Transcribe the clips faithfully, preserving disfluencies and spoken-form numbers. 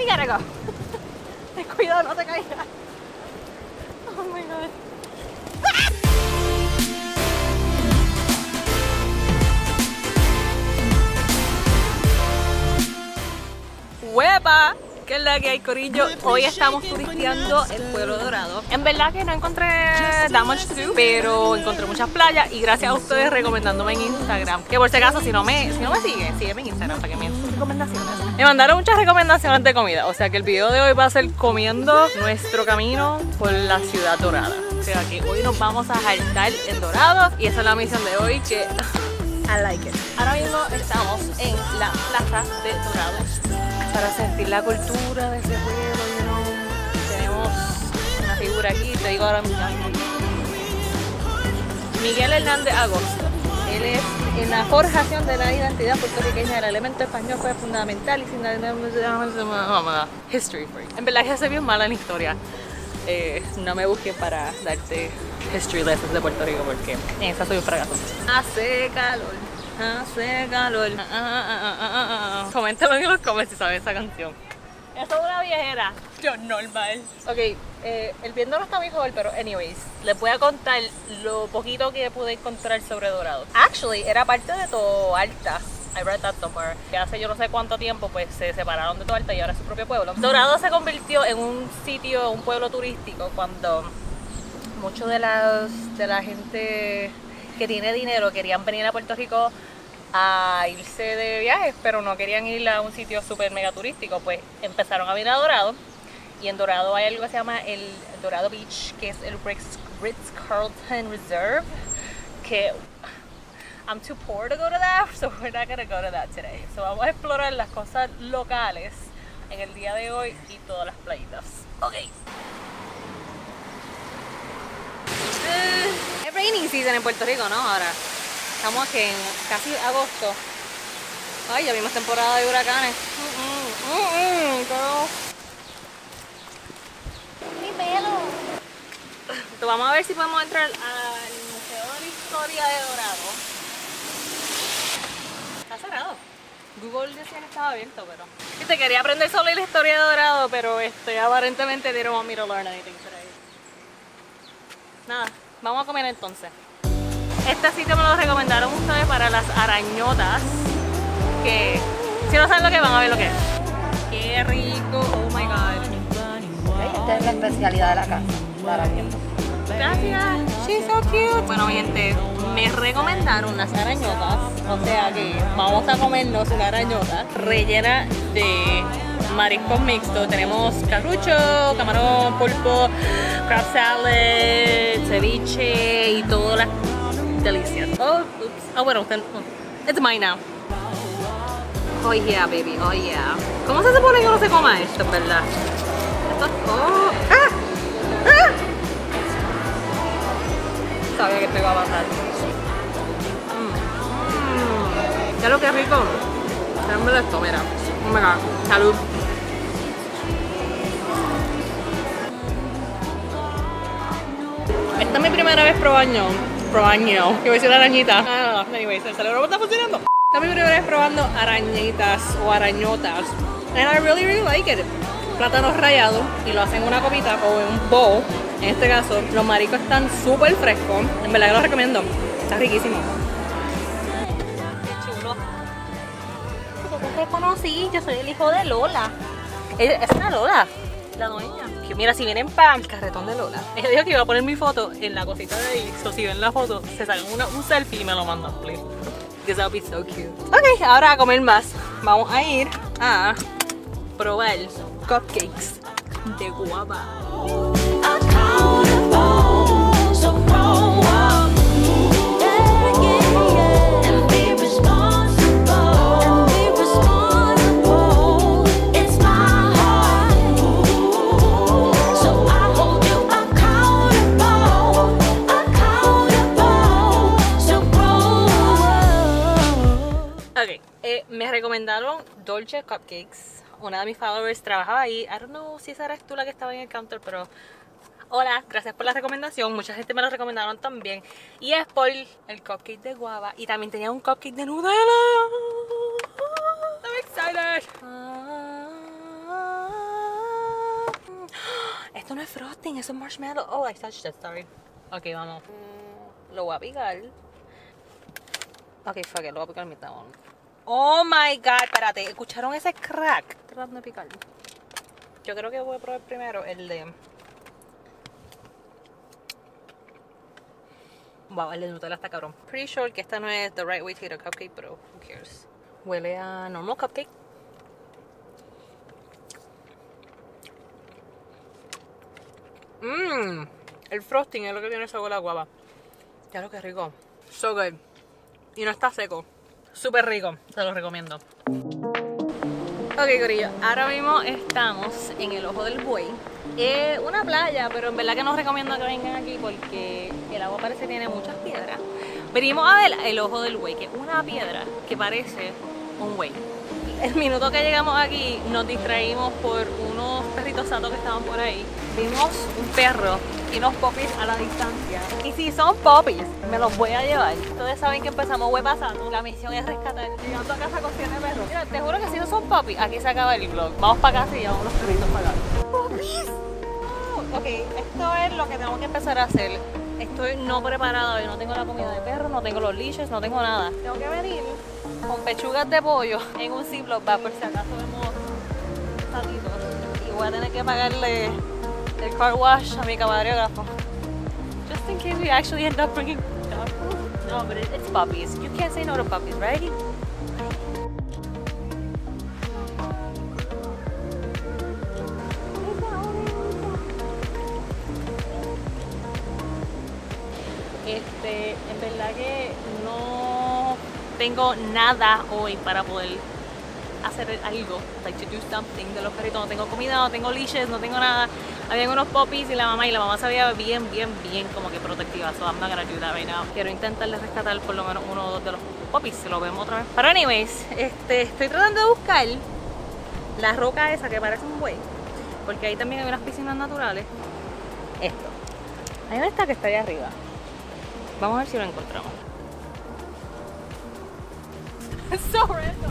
we gotta go. Cuidado, no te caigas. Oh my god. ¡Huepa! ¿Qué es la que hay, corillo? Hoy estamos turisteando el Pueblo Dorado. En verdad que no encontré that much to do, pero encontré muchas playas y gracias a ustedes recomendándome en Instagram. Que por si acaso, si no me, si no me siguen, sígueme en Instagram para que me den sus recomendaciones. Me mandaron muchas recomendaciones de comida, o sea que el video de hoy va a ser comiendo nuestro camino por la ciudad dorada. O sea que hoy nos vamos a jaltar en Dorado y esa es la misión de hoy que I like it. Ahora mismo estamos en la plaza de Dorado para sentir la cultura de ese pueblo, you know. Tenemos una figura aquí, te digo ahora mismo. Miguel Hernández Agosto. Él es en la forjación de la identidad puertorriqueña. El elemento español fue fundamental y sin history free. En verdad que soy bien mala en historia. Eh, no me busques para darte history lessons de Puerto Rico porque en esa soy un fracaso. Hace calor, hace calor. Ah, ah, ah, ah, ah. Coméntalo en los comments si sabes esa canción. Eso es una viejera. Yo normal. Ok, eh, el viento no está mejor, pero anyways, les voy a contar lo poquito que pude encontrar sobre Dorado. Actually, era parte de Toalta. I read that somewhere. Que hace yo no sé cuánto tiempo pues se separaron de Toalta y ahora es su propio pueblo. Dorado se convirtió en un sitio, un pueblo turístico cuando muchos de las de la gente que tiene dinero querían venir a Puerto Rico a irse de viajes, pero no querían ir a un sitio súper mega turístico, pues empezaron a venir a Dorado. Y en Dorado hay algo que se llama el Dorado Beach, que es el Ritz-Carlton Reserve, que I'm too poor to go to that, so we're not gonna go to that today. So vamos a explorar las cosas locales en el día de hoy y todas las playitas. Ok. Uh, es raining season en Puerto Rico, ¿no? Ahora estamos aquí en casi agosto. Ay, ya vimos temporada de huracanes. Mm -mm, mm -mm, girl. Mi pelo. Entonces, vamos a ver si podemos entrar al Museo de la Historia de Dorado. Está cerrado. Google decía que estaba abierto, pero... Y te quería aprender sobre la historia de Dorado, pero este, aparentemente they don't want me to learn anything today. Nada, vamos a comer entonces. Este sitio me lo recomendaron ustedes para las arañotas, que si no saben lo que van a ver lo que es. Qué rico, oh my god. Esta es la especialidad de la casa, la arañota. Gracias, she's so cute. Bueno, gente, me recomendaron las arañotas, o sea que vamos a comernos una arañota rellena de mariscos mixtos. Tenemos carrucho, camarón, pulpo, crab salad, ceviche y todas las delicias. Oh, oops. Oh, bueno, usted, it's mine now. Oh yeah, baby, oh yeah. ¿Cómo se supone que uno se coma esto, verdad? Esto es... Oh. ¡Ah! ¡Ah! Sabía que te iba a pasar. Mmm. Mm. Ya lo que es rico. Dame esto, mira. Oh my god. Salud. Esta es mi primera vez probando. Probando. Que voy a decir arañita. Ah, anyways, el cerebro me está funcionando. Esta es mi primera vez probando arañitas o arañotas. And I really, really like it. Plátanos rallados y lo hacen en una copita o en un bowl. En este caso, los mariscos están súper frescos. En verdad que los recomiendo. Está riquísimo. Qué chulo. Yo te reconocí. Yo soy el hijo de Lola. Es, es una Lola, la dueña. Que mira, si vienen para el carretón de Lola. Ella dijo que iba a poner mi foto en la cosita de ahí. So, si ven la foto, se sacan una, un selfie y me lo mandan, please. Because that would be so cute. Ok, ahora a comer más. Vamos a ir a probar cupcakes de guava. Ok, eh, me recomendaron Dolce Cupcakes. Una de mis followers trabajaba ahí. I don't know si esa eres tú la que estaba en el counter, pero hola, gracias por la recomendación. Mucha gente me lo recomendaron también. Y es por el cupcake de guava. Y también tenía un cupcake de Nutella. I'm excited. frosting, eso es marshmallow. Oh, I touched it, sorry. Ok, vamos. Mm, lo voy a picar. Ok, fuck it, lo voy a picar mitad. Oh my god, espérate, ¿escucharon ese crack? Estoy tratando de picar. Yo creo que voy a probar primero el de... Wow, el de Nutella está cabrón. Pretty sure que esta no es the right way to eat a cupcake, pero who cares. Huele a normal cupcake. Mmm, el frosting es lo que tiene sabor a guava. Ya lo que rico. So good. Y no está seco. Súper rico, se lo recomiendo. Ok, corillo, ahora mismo estamos en el Ojo del Buey. Es una playa, pero en verdad que no recomiendo que vengan aquí porque el agua parece que tiene muchas piedras. Venimos a ver el Ojo del Buey, que es una piedra que parece un buey. El minuto que llegamos aquí nos distraímos por unos perritos satos que estaban por ahí. Vimos un perro y unos popis a la distancia. Y si son popis, me los voy a llevar. Ustedes saben que empezamos web pasando. La misión es rescatar. Llegando a casa con siete perros. Mira, te juro que si no son popis, aquí se acaba el vlog. Vamos para casa y llevamos los perritos para acá. ¡Popis! Oh, ok, esto es lo que tengo que empezar a hacer. Estoy no preparada, yo no tengo la comida de perro, no tengo los leashes, no tengo nada. Tengo que venir con pechugas de pollo en un Ziploc bag por si acaso vemos satitos. Y voy a tener que pagarle el car wash a mi camarógrafo. Just in case we actually end up bringing dog food. No, but it, it's puppies. You can't say no to puppies, right? Este, en verdad que no tengo nada hoy para poder hacer algo, like to do something de los perritos. No tengo comida, no tengo leashes, no tengo nada. Habían unos puppies y la mamá, y la mamá se veía bien, bien, bien como que protectiva. So I'm not gonna do that right now. Quiero intentarle rescatar por lo menos uno o dos de los puppies, si lo vemos otra vez. Pero anyways, este, estoy tratando de buscar la roca esa que parece un buey, porque ahí también hay unas piscinas naturales. Esto. Ahí no está, que está ahí arriba. Vamos a ver si lo encontramos. So random.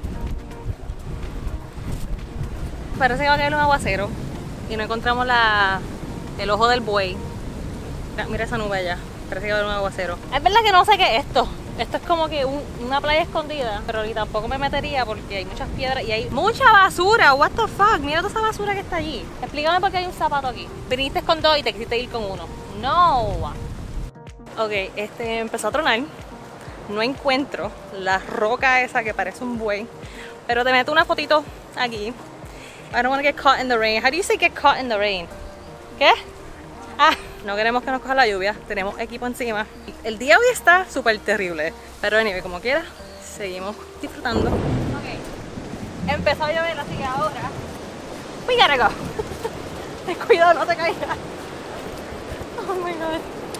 Parece que va a caer un aguacero y no encontramos la, el ojo del buey. Mira, mira esa nube allá. Parece que va a haber un aguacero. Es verdad que no sé qué es esto. Esto es como que un, una playa escondida, pero ni tampoco me metería porque hay muchas piedras y hay mucha basura. What the fuck, mira toda esa basura que está allí. Explícame por qué hay un zapato aquí. Viniste con dos y te quisiste ir con uno. No. Ok, este empezó a tronar. No encuentro la roca esa que parece un buey, pero te meto una fotito aquí. I don't want to get caught in the rain. How do you say get caught in the rain? ¿Qué? Ah, no queremos que nos coja la lluvia. Tenemos equipo encima. El día hoy está súper terrible, pero anyway, como quiera, seguimos disfrutando. Ok, empezó a llover, así que ahora we gotta go. Ten cuidado, no te caigas. Oh my god.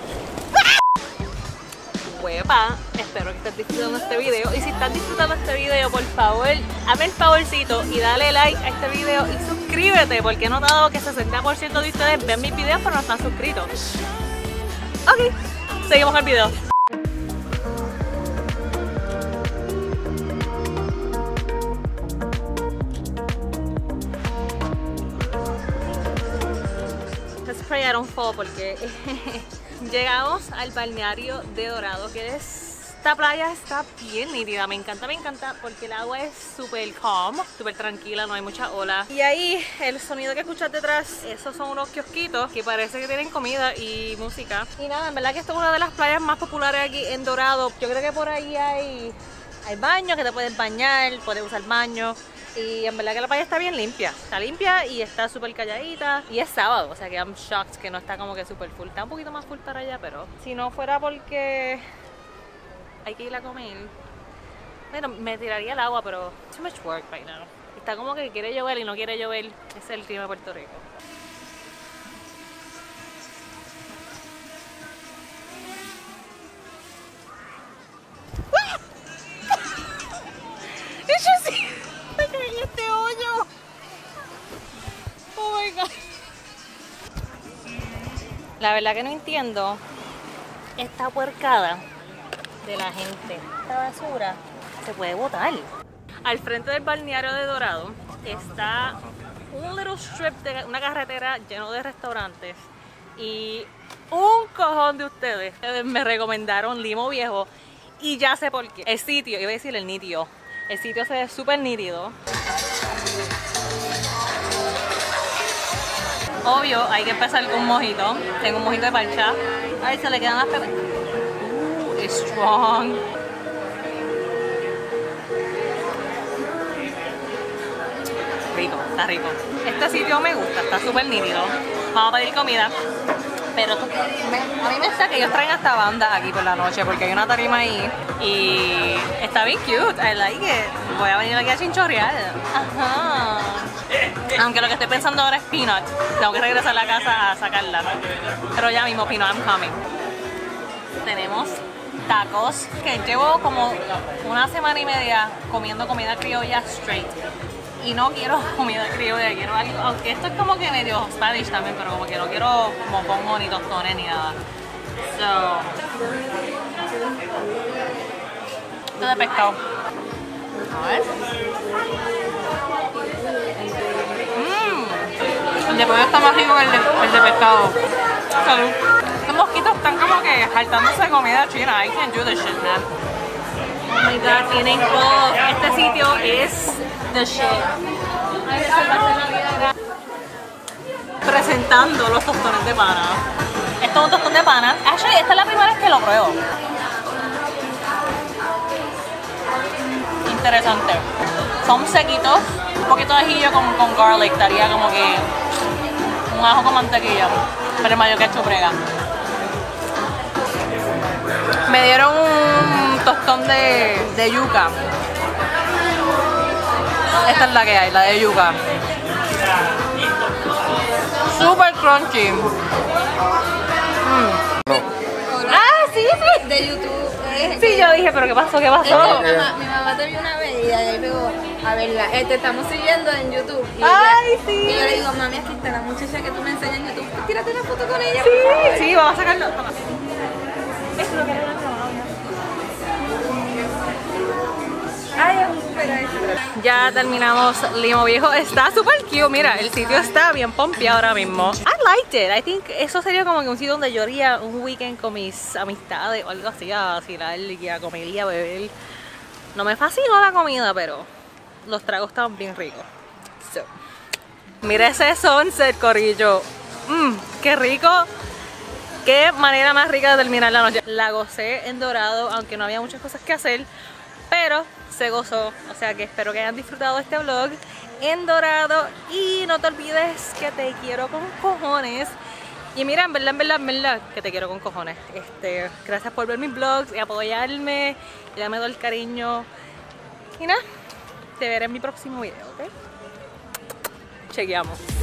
Huepa, espero que estés disfrutando este video, y si estás disfrutando este video, por favor, hazme el favorcito y dale like a este video y suscríbete, porque he notado que sesenta por ciento de ustedes ven mis videos pero no están suscritos. Ok, seguimos el video. Let's pray I don't fall, porque llegamos al balneario de Dorado, que es, esta playa está bien nítida, me encanta, me encanta porque el agua es súper calm, súper tranquila, no hay mucha ola. Y ahí el sonido que escuchas detrás, esos son unos kiosquitos que parece que tienen comida y música. Y nada, en verdad que esta es una de las playas más populares aquí en Dorado. Yo creo que por ahí hay, hay baños que te puedes bañar, puedes usar baño. Y en verdad que la playa está bien limpia, está limpia y está súper calladita. Y es sábado, o sea que I'm shocked que no está como que súper full. Está un poquito más full para allá, pero si no fuera porque hay que ir a comer, bueno, me tiraría el agua, pero too much work right now. Está como que quiere llover y no quiere llover. Ese es el clima de Puerto Rico. Este hoyo. Oh my god. La verdad que no entiendo esta puercada de la gente. Esta basura se puede botar. Al frente del balneario de Dorado está un little strip de una carretera lleno de restaurantes y un cojón de ustedes me recomendaron Limo Viejo y ya sé por qué. El sitio, iba a decir el nítido, el sitio se ve súper nítido. Obvio, hay que empezar con un mojito. Tengo un mojito de parcha. Ay, se le quedan las pepas. Uh, it's strong. Rico, está rico. Este sitio me gusta, está súper nítido. Vamos a pedir comida. Pero esto, me, a mí me gusta que ellos traen hasta banda aquí por la noche porque hay una tarima ahí y está bien cute. I like it. Voy a venir aquí a chinchorrear. Ajá. Aunque lo que estoy pensando ahora es Peanut. Tengo que regresar a la casa a sacarla. Pero ya mismo, Peanut, I'm coming. Tenemos tacos que llevo como una semana y media comiendo comida criolla straight. Y no quiero comida criolla, quiero algo, aunque esto es como que medio Spanish también, pero como que no quiero mopongo ni tostones ni nada. So, esto de pescado. A ver. Mmm. El de pollo está más rico que el de, el de pescado. Salud. Estos mosquitos están como que saltándose de comida china. I can't do this shit, man. Oh my god, tienen todo. Este sitio es the shit. Presentando los tostones de pana. Esto es un tostón de pana. Actually, esta es la primera vez que lo pruebo. Interesante. Son sequitos. Un poquito de ajillo con, con garlic. Daría como que un ajo con mantequilla. Pero el mayo ketchup brega. Me dieron un tostón de, de yuca. Esta es la que hay, la de yuca. Super crunchy. Mm. Ah, sí, sí. De YouTube. Eh, Sí, yo dije, pero ¿qué pasó? ¿Qué pasó? eh, mi, mamá, mi mamá te vio una vez y ahí pegó a verla. Eh, te estamos siguiendo en YouTube. Y Ay, ella, sí. Y yo le digo, mami, aquí está la muchacha que tú me enseñas en YouTube. Tírate una foto con ella. Sí, por favor. sí, vamos a sacarlo. Toma. Eso es lo que le dan a la novia. Ay, espera, espera. Ya terminamos Limo Viejo. Está súper cute. Mira, el sitio está bien pompeado ahora mismo. I liked it. I think eso sería como que un sitio donde yo haría un weekend con mis amistades o algo así, a vacilar y a comer y a beber. No me fascinó la comida, pero los tragos estaban bien ricos. So, mira ese sunset, corillo. Mmm, qué rico. Qué manera más rica de terminar la noche. La gocé en Dorado, aunque no había muchas cosas que hacer, pero se gozó. O sea que espero que hayan disfrutado este vlog en Dorado. Y no te olvides que te quiero con cojones. Y mira, en verdad, en verdad, en verdad, que te quiero con cojones. Este, gracias por ver mis vlogs y apoyarme. Y darme todo el cariño. Y nada, te veré en mi próximo video, ¿ok? Chequeamos.